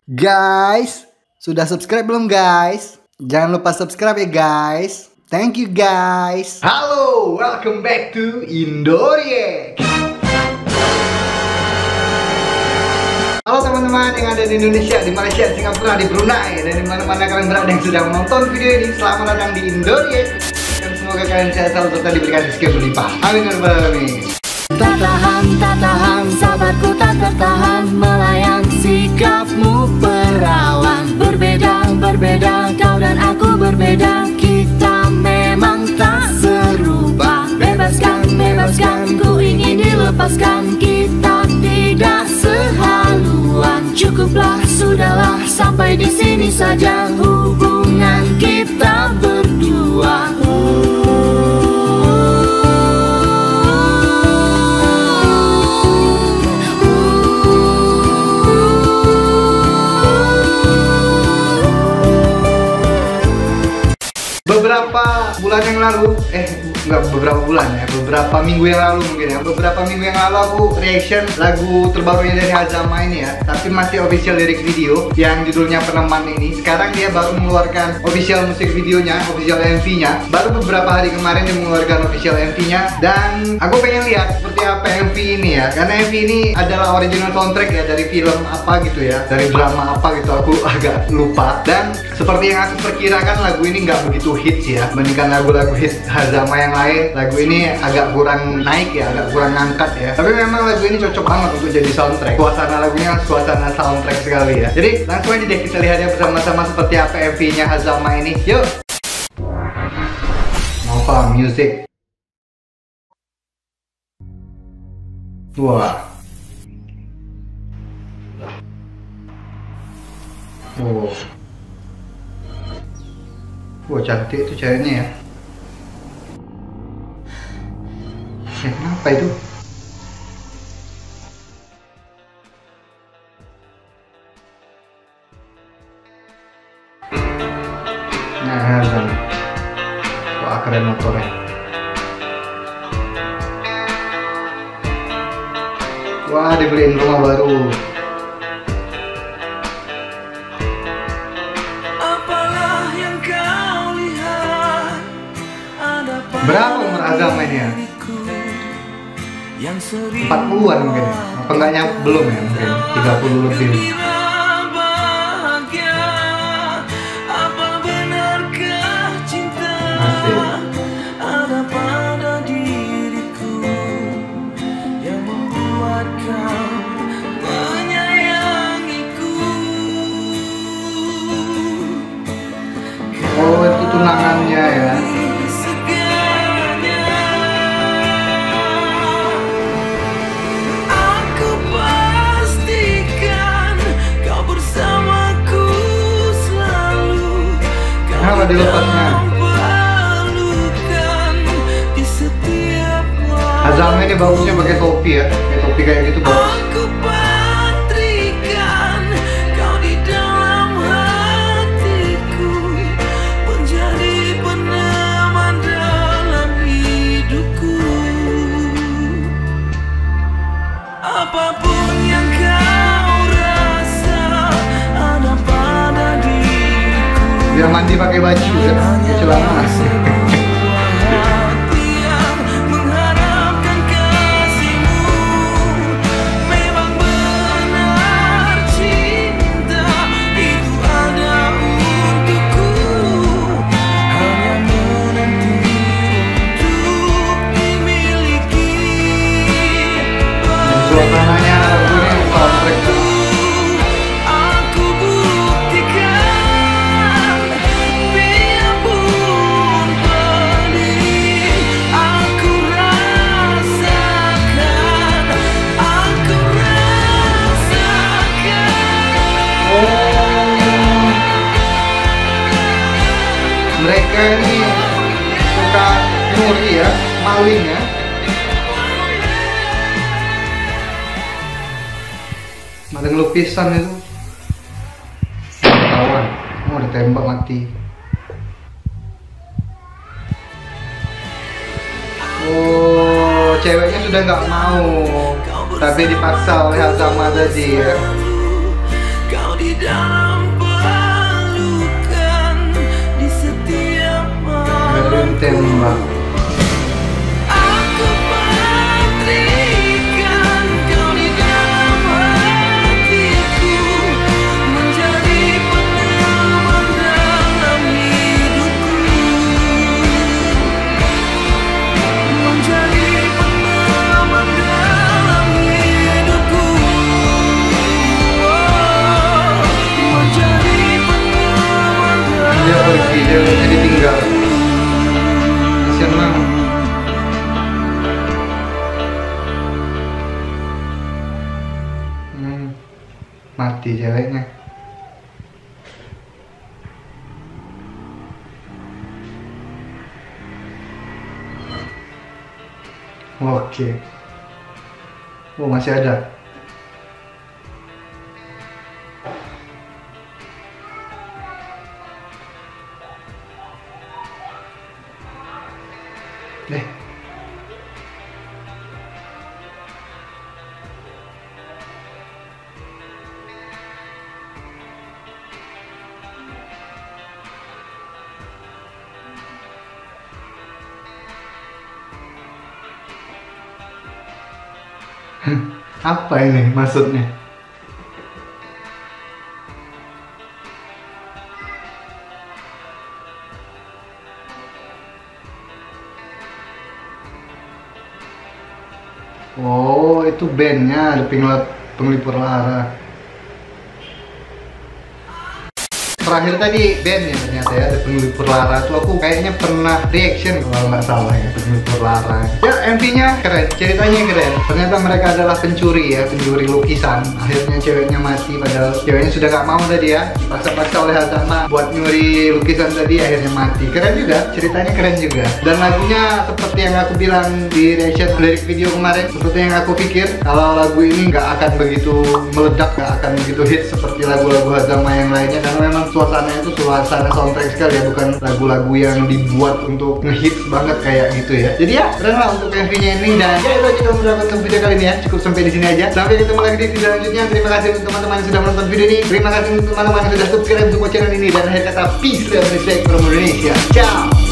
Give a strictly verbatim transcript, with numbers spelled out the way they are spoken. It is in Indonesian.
Guys, sudah subscribe belum guys? Jangan lupa subscribe ya guys. Thank you guys. Halo, welcome back to Indoreact. Halo teman-teman yang ada di Indonesia, di Malaysia, Singapura, di Brunei, dan di mana-mana kalian berada yang sedang menonton video ini. Selamat datang di Indoreact. Dan semoga kalian sehat selalu serta diberikan rezeki berlimpah. Amin ya rabbal alamin. Tak tahan, tak tahan, sabarku tak tertahan, melayang sikapmu perawan. Berbeda, berbeda, kau dan aku berbeda, kita memang tak serupa. Bebaskan, bebaskan, ku ingin dilepaskan, kita tidak sehaluan. Cukuplah, sudahlah, sampai di sini saja hubungan kita berdua. Beberapa bulan yang lalu, eh enggak beberapa bulan ya, beberapa minggu yang lalu mungkin ya, beberapa minggu yang lalu aku reaction lagu terbarunya dari Hazama ini ya, tapi masih official lyric video yang judulnya Peneman ini. Sekarang dia baru mengeluarkan official musik videonya, official M V-nya. Baru beberapa hari kemarin dia mengeluarkan official M V-nya, dan aku pengen lihat seperti apa M V ini ya, karena M V ini adalah original soundtrack ya dari film apa gitu ya, dari drama apa gitu, aku agak lupa. Dan seperti yang aku perkirakan lagu ini nggak begitu hits ya, bandingkan lagu-lagu hits Hazama yang lain. Lagu ini agak kurang naik ya, agak kurang ngangkat ya, tapi memang lagu ini cocok banget untuk jadi soundtrack. Suasana lagunya suasana soundtrack sekali ya. Jadi langsung aja deh kita lihatnya bersama-sama seperti apa M V-nya Hazama ini. Yuk. Nova Music. Wah. Oh. Wah, cantik tuh ceweknya ya. Eh, kenapa itu? Nah, Hazam. Wah, keren motornya. Wah, dibeliin rumah baru. Berapa umur Hazama ini ya? empat puluhan mungkin ya? Apa enggaknya belum ya? Mungkin tiga puluh lebih. Masih. Oh, itu tunangannya ya. Kenapa dilepasnya? Hazama ini bagusnya pakai topi ya, pakai topi kayak gitu bagus. Apapun yang kau rasa ada pada diriku. Dia mandi pakai baju ya, pakai celana. Suasananya lagu ini soundtrack. Aku buktikan, biarpun pedih, aku rasakan, aku rasakan. Oh, mereka ini suka nyuri ya, maling ya. Maling lukisan itu. Kawan, mau ditembak mati. Oh, ceweknya sudah nggak mau, tapi dipaksa oleh Hazama tadi ya. dalam pelukan, di setiap malam tembak. aku patrikan kau di dalam hatiku, menjadi peneman dalam hidupku, menjadi peneman dalam hidupku, oh, menjadi peneman dalam Dia pergi, dia jadi tinggal. Kasian banget. Hmm, mati ceweknya. Oke. Oh, masih ada. Eh. Apa ini maksudnya? Oh, itu bandnya, ada penglip- penglipur lara. Terakhir tadi bandnya ternyata ya, ada penglipur lara tuh aku kayaknya pernah reaction kalau nggak salah ya, penglipur lara. Ya M V-nya keren, ceritanya keren. Ternyata mereka adalah pencuri ya, pencuri lukisan. Akhirnya ceweknya mati, padahal ceweknya sudah nggak mau tadi ya, dipaksa-paksa oleh Hazama buat nyuri lukisan tadi, akhirnya mati. Keren juga, ceritanya keren juga. Dan lagunya seperti yang aku bilang di reaction lirik video kemarin, seperti yang aku pikir, kalau lagu ini nggak akan begitu meledak, nggak akan begitu hit seperti lagu-lagu Hazama yang lainnya, karena memang suasananya itu suasana soundtrack sekali ya, bukan lagu-lagu yang dibuat untuk ngehits banget kayak gitu ya. Jadi ya keren lah untuk M V-nya ini. Dan ya itu aja kalau mendapatkan video kali ini ya, cukup sampai di sini aja. Sampai ketemu lagi di video selanjutnya. Terima kasih untuk teman-teman yang sudah menonton video ini. Terima kasih untuk teman-teman yang sudah subscribe untuk channel ini. Dan akhir kata peace and respect from Indonesia. Ciao.